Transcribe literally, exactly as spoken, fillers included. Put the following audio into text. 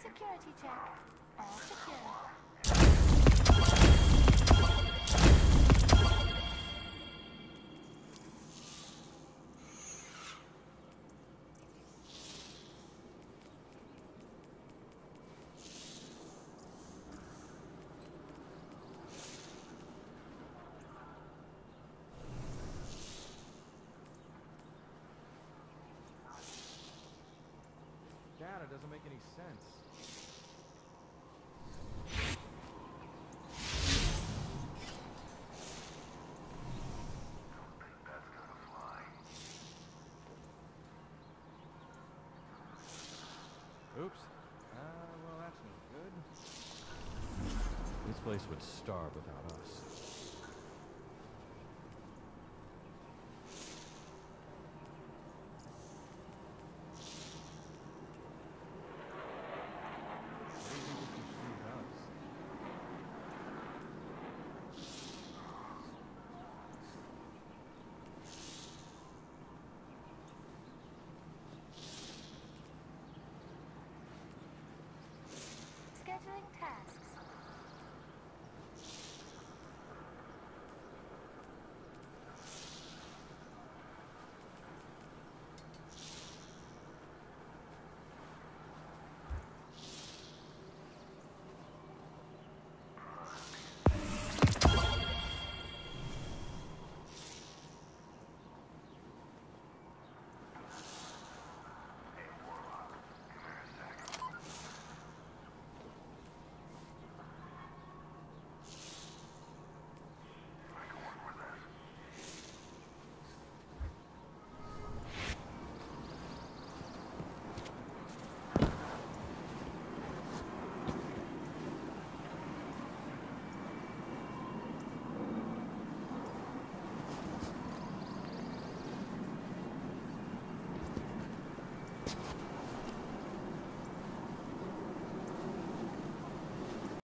Security check. All secure. Dad, it doesn't make any sense. Oops. Uh, well, that's no good. This place would starve without us. What do you think this machine does? Scheduling tasks.